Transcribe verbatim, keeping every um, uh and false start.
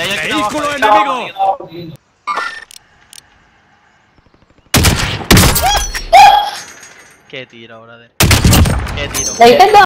¡Vehículo enemigo! Qué tiro, brother. Qué tiro. ¿Le dices